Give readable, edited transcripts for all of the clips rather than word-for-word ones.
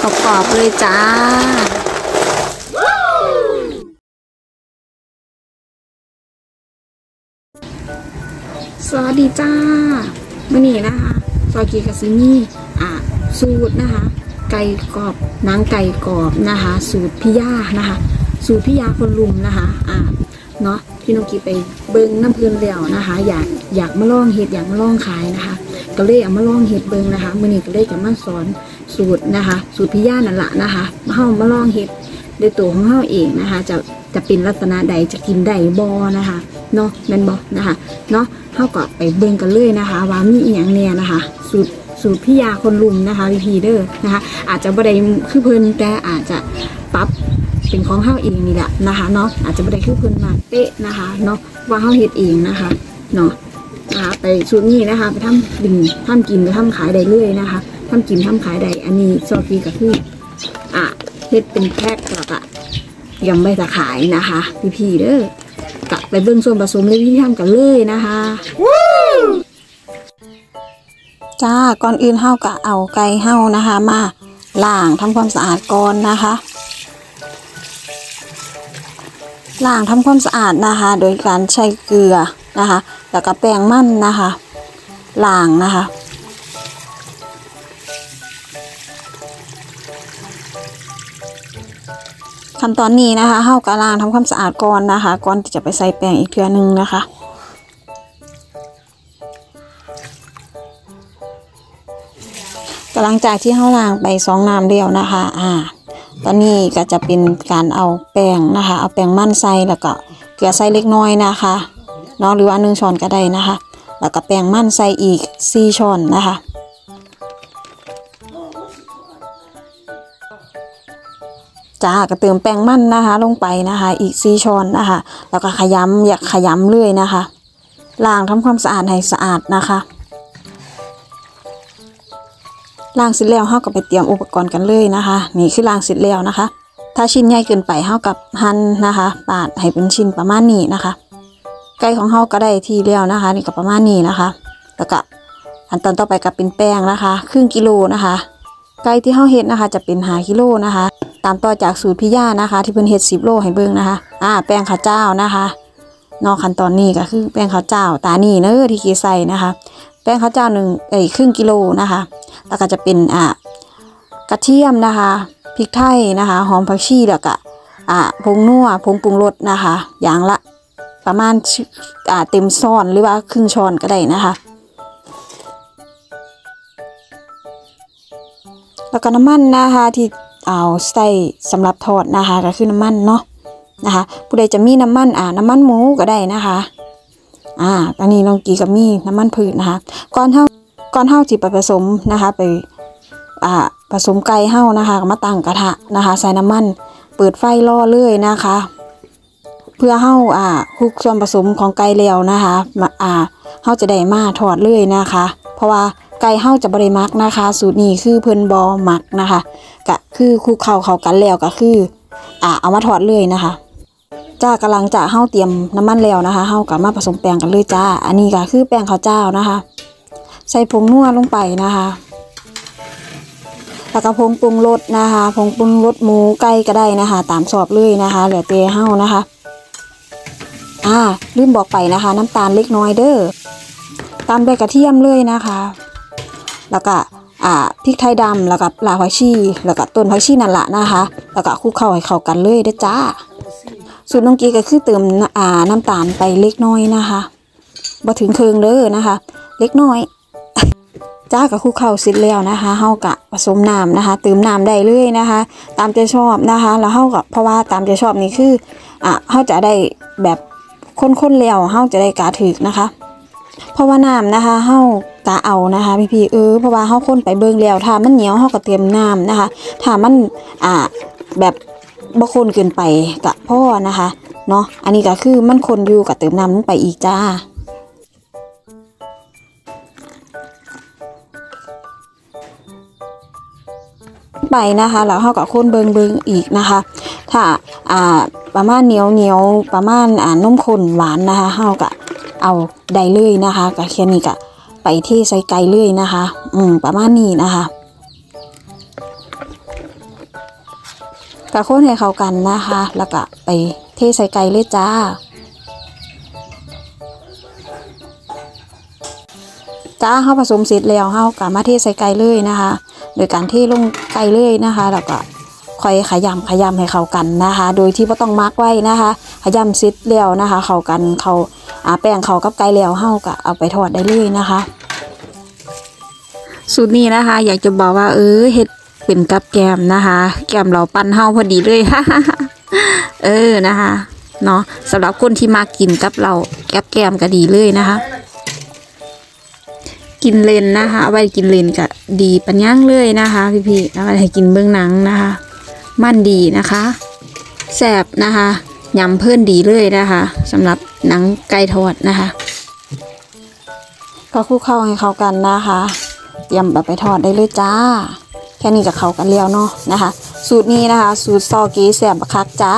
กรอบๆเลยจ้าสวัสดีจ้ามื่อนี้นะคะซอยกีกับซินี่สูตรนะคะไก่กรอบนางไก่กรอบนะคะสูตรพี่ย่านะคะสูตรพี่ย่าคนลุมนะคะเนาะพี่น้องกีไปเบิ้งน้ำพื้นเดี่ยวนะคะอยากมาลองเห็ดอยากมาลองขายนะคะก็เลยเอามาลองเห็ดเบิ้งนะคะมื่อนี้ก็เลยจะมาสอนสูตรนะคะสูตรพี่ย่านั่นแหละนะคะมาลองเห็ดโดยตัวของเราเองนะคะจะเป็นลักษณะใดจะกินได้บ่นะคะเนาะแม่นบ่นะคะเนาะเท่ากับไปเบิ่งกันเลยนะคะว่ามีอีหยังแน่นะคะสูตรพี่ยาคนลุมนะคะพี่เด้อนะคะอาจจะบ่ได้คือเพิ่นแต่อาจจะปรับเป็นของเฮาเองนี่แหละนะคะเนาะอาจจะบ่ได้คือเพิ่นมาเป๊ะนะคะเนาะว่าเฮาเฮ็ดเองนะคะเนาะไปสูตรนี้นะคะไปทำกินไปทำขายได้เลยนะคะทำกินทำขายได้อันนี้ซอฟีก็คือเฮ็ดเป็นแพ็คแล้วก็ยังไม่จะขายนะคะพี่เด้อกะไปเบิ่งส่วนผสมเลยวิธีทำกันเลยนะคะจ้าก่อนอื่นเฮากะเอาไก่เฮานะคะมาล้างทำความสะอาดก่อนนะคะล้างทำความสะอาดนะคะโดยการใช้เกลือนะคะแล้วก็แป้งมันนะคะล้างนะคะขั้นตอนนี้นะคะเฮากะล้างทำความสะอาดก่อนนะคะก่อนที่จะไปใส่แป้งอีกเทื่อนึงนะคะหลังจากที่เฮาล้างไป2 น้ำเดียวนะคะตอนนี้ก็จะเป็นการเอาแป้งนะคะเอาแป้งมันใส่แล้วก็เกลือใส่เล็กน้อยนะคะเนาะหรือว่า1 ช้อนก็ได้นะคะแล้วก็แป้งมันใส่อีก4 ช้อนนะคะจ้าก็เติมแป้งมันนะคะลงไปนะคะอีก4 ช้อนนะคะแล้วก็ขยำเลยนะคะล้างทำความสะอาดให้สะอาดนะคะล้างเสร็จแล้วเฮาก็ไปเตรียมอุปกรณ์กันเลยนะคะนี่คือล้างเสร็จแล้วนะคะถ้าชิ้นใหญ่เกินไปเฮากับหั่นนะคะปาดให้เป็นชิ้นประมาณนี้นะคะไก่ของเฮาก็ได้ที่แล้วนะคะนี่ก็ประมาณนี้นะคะแล้วก็ขั้นตอนต่อไปก็เป็นแป้งนะคะครึ่งกิโลนะคะไก่ที่เฮาเฮ็ดนะคะจะเป็น5 กิโลนะคะตามต่อจากสูตรพี่ย่านะคะที่เพิ่นเฮ็ด10 โลให้เบิ่งนะคะแป้งข้าวเจ้านะคะนอกขั้นตอนนี้ก็คือแป้งข้าวเจ้าตานี่เนอะที่กีใส่นะคะแป้งข้าวเจ้าครึ่งกิโลนะคะแล้วก็จะเป็นกระเทียมนะคะพริกไทยนะคะหอมผักชีแล้วก็ผงนัวผงปรุงรสนะคะอย่างละประมาณเต็มช้อนหรือว่าครึ่งช้อนก็ได้นะคะแล้วก็น้ำมันนะคะที่เอาใส่สำหรับทอดนะคะก็คือน้ำมันเนาะนะคะผู้ใดจะมีน้ำมันหมูก็ได้นะคะอันนี้น้องกีกับมีน้ำมันพืชนะคะก่อนเฮาที่ไปผสมนะคะไปผสมไก่เฮานะคะมาตั้งกระทะนะคะใส่น้ำมันเปิดไฟรอเลยนะคะเพื่อเฮาคลุกส่วนผสมของไก่แล้วนะคะเฮาจะได้มาทอดเลยนะคะเพราะว่าไก่เฮาจะบริมักนะคะสูตรนี้คือเพิ่นบอมักนะคะก็คือคลุกเข้ากันแล้วก็คือเอามาทอดเลยนะคะจ้ากำลังจะเฮาเตรียมน้ำมันแล้วนะคะเฮากับมาผสมแป้งกันเลยจ้าอันนี้ก็คือแป้งข้าวเจ้านะคะใส่ผงนัวลงไปนะคะแล้วก็ผงปรุงรสนะคะผงปรุงรสหมูไก่ก็ได้นะคะตามชอบเลยนะคะเหลือแต่เฮานะคะลืมบอกไปนะคะน้ำตาลเล็กน้อยเด้อตามด้วยกระเทียมเลยนะคะแล้วก็พริกไทยดำแล้วก็รากผักชีแล้วก็ต้นผักชีนั่นแหละนะคะแล้วก็คลุกเข้าให้เข้ากันเลยเด้อจ้าสูตรน้องกีก็คือเติมน้ำตาลไปเล็กน้อยนะคะบ่ถึงครึ่งเด้อนะคะเล็กน้อยจ้ากับคลุกเข้าเสร็จแล้วนะคะเฮากะผสมน้ำนะคะเติมน้ำได้เลยนะคะตามใจชอบนะคะแล้วเฮากับเพราะว่าตามใจชอบนี่คือเฮาจะได้แบบข้นๆแล้วเฮาจะได้กะถึกนะคะเพราะว่าน้ำนะคะเฮากะเอานะคะพี่เพราะว่าเฮาข้นไปเบิ่งแล้วถ้ามันเหนียวเฮาก็เติมน้ำนะคะถ้ามันแบบบ่ข้นเกินไปกะพ่อนะคะเนาะอันนี้ก็คือมันข้นอยู่กับเติมน้ำลงไปอีกจ้าไปนะคะแล้วเฮาก็ข้นเบิ่งอีกนะคะถ้าประมาณเหนียวประมาณนมข้นหวานนะคะเฮาก็เอาได้เลยนะคะก็แค่นี้ก็ไปที่ใส่ไก่เลยนะคะประมาณนี้นะคะกะโค้นให้เข้ากันนะคะแล้วก็ไปเทใส่ไก่เลยจ้าเฮาผสมเสร็จแล้วเฮากะมาเทใส่ไก่เลยนะคะโดยการเทลงไก่เลยนะคะแล้วก็ค่อยขยำให้เข้ากันนะคะโดยที่บ่ต้องมักไว้นะคะขยำเสร็จแล้วนะคะเข้ากันแป้งเข้ากับไก่แล้วเฮาก็เอาไปทอดได้เลยนะคะสูตรนี้นะคะอยากจะบอกว่าเฮ็ดเป็นกับแกมนะคะแกมเราปั้นเฮาพอดีเลย นะคะเนาะสำหรับคนที่มากินกับเราแกมก็ดีเลยนะคะกินเลนนะคะเอาไว้กินเลนก็ดีปัญญังเลยนะคะพี่ๆเอาไว้ให้กินเบื้องหนังนะคะมันดีนะคะแซ่บนะคะยำเพิ่นดีเลยนะคะสำหรับหนังไก่ทอดนะคะก็คลุกเข้าให้เข้ากันนะคะเตรียมแบบไปทอดได้เลยจ้าแค่นี้ก็เข้ากันแล้วเนาะนะคะสูตรนี้นะคะสูตรซอกีแซ่บบักคักจ้า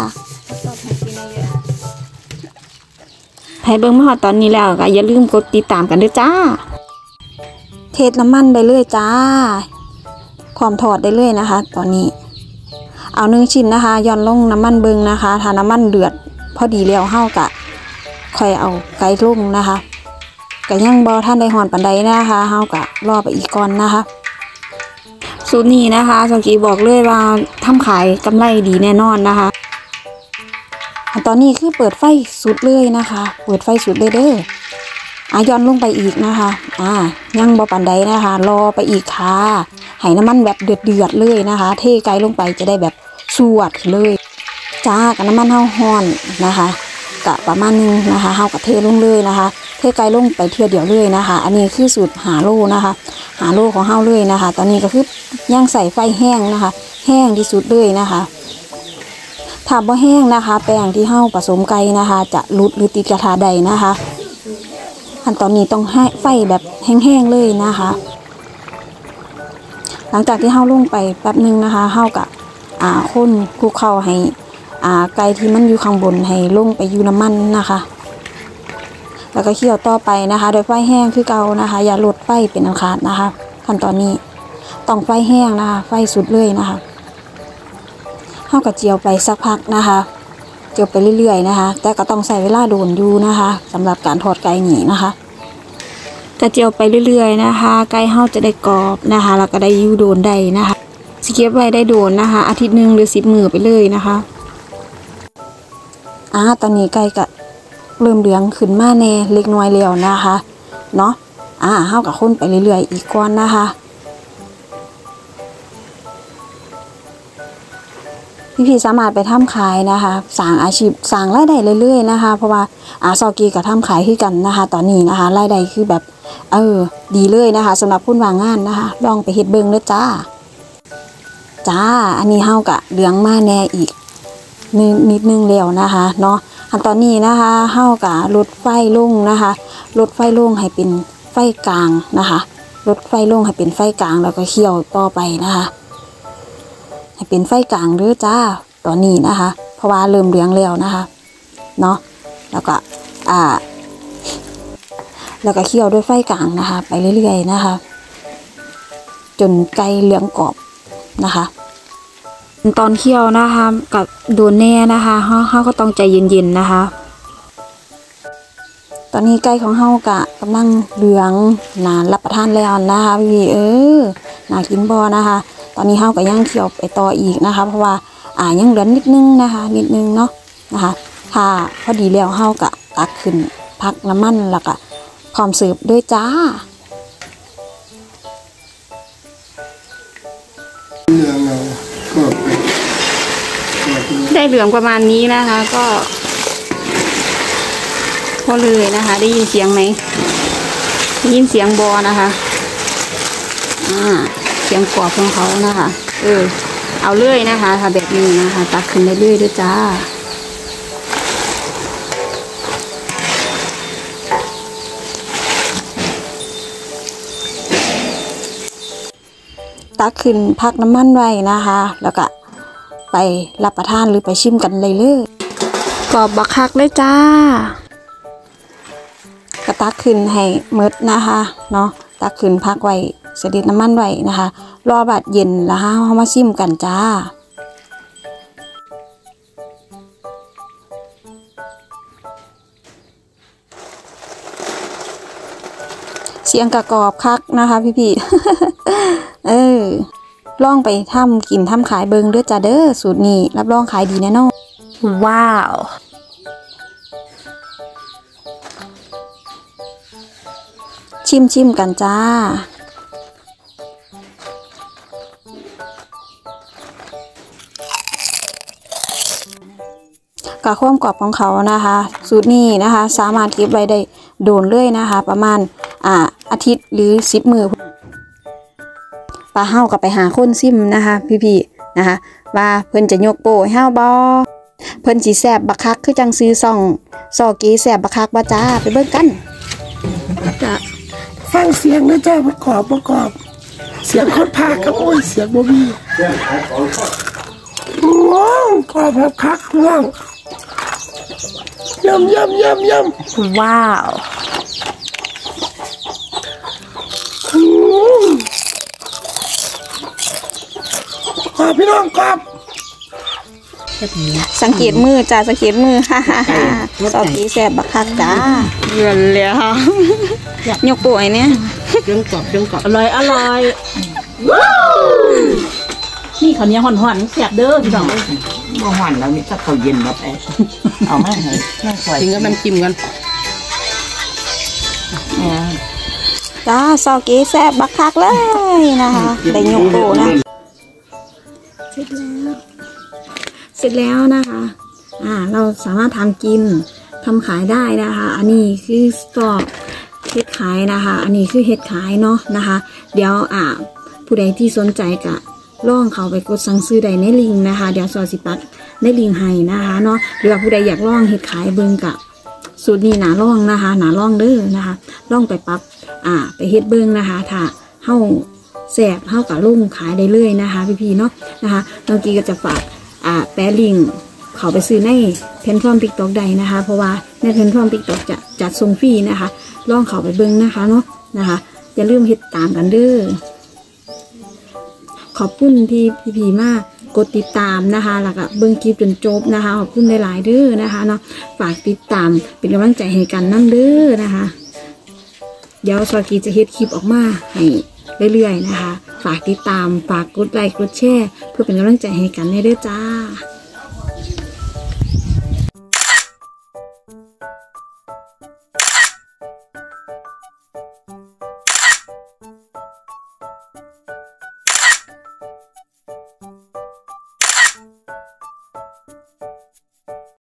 ให้เบิ่งมาฮอดตอนนี้แล้วก็อย่าลืมกดติดตามกันด้วยจ้าเทน้ำมันได้เลยจ้าความทอดได้เลยนะคะตอนนี้เอา1ชิ้นนะคะย้อนลงน้ำมันเบิ่งนะคะถ้าน้ำมันเดือดพอดีแล้วเฮากะค่อยเอาไก่ลงนะคะก็ยังบ่ท่านได้หอนปานใดนะคะเฮากะรอไปอีกก่อนนะคะสูตรนี้นะคะสกีบอกเลยว่าทำขายกำไรดีแน่นอนนะคะตอนนี้คือเปิดไฟสุดเลยนะคะเปิดไฟสุดเลยเด้อย้อนลงไปอีกนะคะยังบ่ปานใดนะคะรอไปอีกค่ะให้น้ำมันแบบเดือดเลยนะคะเทไก่ลงไปจะได้แบบสวดเลยจ้ากับน้ำมันเฮาฮ้อนนะคะกะประมาณนึงนะคะเฮากะเทลงเลยนะคะเทไก่ลงไปเทื่อเดียวเลยนะคะอันนี้คือสูตรหาโลนะคะหาโลของเฮาเลยนะคะตอนนี้ก็คือย่างใส่ไฟแห้งนะคะแห้งที่สุดเลยนะคะถ้าบ่แห้งนะคะแป้งที่เฮาผสมไก่นะคะจะหลุดหรือติดกระทะใดนะคะขั้นตอนนี้ต้องให้ไฟแบบแห้งๆเลยนะคะหลังจากที่เฮาลงไปแป๊บนึงนะคะเฮากะคนคลุกเข้าให้ไก่ที่มันอยู่ข้างบนให้ลงไปอยู่น้ำมันนะคะแล้วก็เคี่ยวต่อไปนะคะโดยไฟแห้งคือเก่านะคะอย่าลดไฟเป็นอันขาดนะคะขั้นตอนนี้ต้องไฟแห้งนะคะไฟสุดเลยนะคะเฮากะเจียวไปสักพักนะคะเจียวไปเรื่อยๆนะคะแต่ก็ต้องใส่เวลาโดนอยู่นะคะสำหรับการทอดไก่หนีนะคะกระเจียวไปเรื่อยๆนะคะไก่เฮาจะได้กรอบนะคะแล้วก็ได้ยูโดนได้นะคะสเก็บไว้ได้โดนนะคะอาทิตย์นึงหรือ10 มื้อไปเลยนะคะตอนนี้ไก่ก็เริ่มเหลืองขึ้นมาแน่เล็กน้อยแล้วนะคะเนาะเฮากับคนไปเรื่อยๆอีกก่อนนะคะพี่สามารถไปทำขายนะคะสร้างอาชีพสร้างรายได้เรื่อยๆนะคะเพราะว่าซอกีกับทำขายคือกันนะคะตอนนี้นะคะรายได้คือแบบดีเลยนะคะสำหรับผู้วางงานนะคะลองไปเฮ็ดเบิ่งเด้อจ้าอันนี้เฮากะเหลืองมาแน่อีกนิดนึงแล้วนะคะเนาะตอนนี้นะคะเฮากะลดไฟลงนะคะลดไฟลงให้เป็นไฟกลางนะคะลดไฟลงให้เป็นไฟกลางแล้วก็เคี่ยวต่อไปนะคะให้เป็นไฟกลางเด้อจ้าตอนนี้นะคะเพราะว่าเริ่มเหลืองแล้วนะคะเนาะแล้วก็เคี่ยวด้วยไฟกลางนะคะไปเรื่อยๆนะคะจนไก่เหลืองกรอบนะคะตอนเคี่ยวนะคะกับโดนแน่นะคะเฮาก็ต้องใจเย็นๆนะคะตอนนี้ไก่ของเฮากะกำลังเหลืองน่ารับประทานแล้วนะคะพี่น่ากินบ่นะคะตอนนี้เฮาก็ย่างเคี่ยวไปต่ออีกนะคะเพราะว่ายังเหลือนิดนึงนะคะนิดนึงเนาะนะคะถ้าพอดีแล้วเฮากะตักขึ้นพักน้ำมันแล้วก็พร้อมเสิร์ฟด้วยจ้าได้เหลืองประมาณนี้นะคะก็พอเลยนะคะได้ยินเสียงไหมได้ยินเสียงบอนะคะเสียงกรอบของเขานะคะเอาเลื่อยนะคะค่ะแบบนี้นะคะตักขึ้นได้เรื่อยด้วยจ้าตักขึ้นพักน้ำมันไว้นะคะแล้วก็ไปรับประทานหรือไปชิมกันเลยกรอบบักคักเลยจ้ากระตักขึ้นให้เมิดนะคะเนาะตักขึ้นพักไว้เสด็จน้ำมันไว้นะคะรอบัดเย็นแล้วเฮามาชิมกันจ้าสียงกระกอบคักนะคะพี่ลองไปทำกินทำขายเบิงเด้อจ้าเด้อสูตรนี้รับรองขายดีแน่นอนว้าวชิมกันจ้ากะความกรอบของเขานะคะสูตรนี้นะคะสามารถเก็บไว้ได้โดนเลยนะคะประมาณอาทิตย์หรือ10 มื้อปลาเฮากับไปหาคนซิมนะคะพี่ๆนะคะว่าเพิ่นจะยกโป้ให้เฮาบ่เพิ่นสิแซ่บบักคักคือจังซื้อซอกีแซ่บบักคักบ่จ้าไปเบิ่งกันจ้ะฟังเสียงนะจ้าประกอบเสียงคนพากกับโอ้ยเสียงบ่มีว้าวกรอบแบบคักเรื่องยำว้าวกรอบพี่น้องกรอบสังเกตมือจ้าสังเกตมือฮ่าซอกีแซ่บบักคักจ้าเงินเลยค่ะยกป่วยเนี่ยเรื่องกรอบอร่อยนี่ข้าวเหนียวห่อนๆแซ่บเด้อพี่น้องบ่ห่อนแล้วนี่ถ้าเขาเย็นแบบเอามาให้น่าสวยกินกับน้ำจิ้มกันจ้าซอกีแซ่บบักคักเลยนะคะได้ยกโป่นะเสร็จแล้วนะคะเราสามารถทำกินทำขายได้นะคะอันนี้คือสตอกเฮ็ดขายนะคะอันนี้คือเฮ็ดขายเนาะนะคะเดี๋ยวผู้ใดที่สนใจก็ลองเข้าไปกดสั่งซื้อได้ในลิงก์นะคะเดี๋ยวซอสิปักในลิงก์ให้นะคะเนาะหรือว่าผู้ใดอยากลองเฮ็ดขายเบิ่งกะสูตรนี้หนาลองนะคะหนาลองเด้อนะคะลองไปปรับไปเฮ็ดเบิ่งนะคะถ้าเฮาแซ่บเฮาก็ลงขายได้เลยนะคะพี่ๆเนาะนะคะน้องกีก็จะฝากแปะลิงก์เขาไปซื้อในแพลตฟอร์ม TikTok ใดนะคะเพราะว่าในแพลตฟอร์ม TikTok จะจัดส่งฟรีนะคะลองเขาไปเบิ่งนะคะเนาะนะคะอย่าลืมเฮ็ดตามกันเด้อขอบคุณที่พี่ๆมากกดติดตามนะคะแล้วก็เบิ่งคลิปจนจบนะคะขอบคุณหลายๆเด้อนะคะเนาะฝากติดตามเป็นกำลังใจให้กันนั่นเด้อนะคะเดี๋ยวซอกีจะเฮ็ดคลิปออกมาให้เรื่อยๆนะคะฝากติดตามฝากกดไลค์กดแชร์เพื่อเป็นกำลังใจให้กันในเด้อจ้า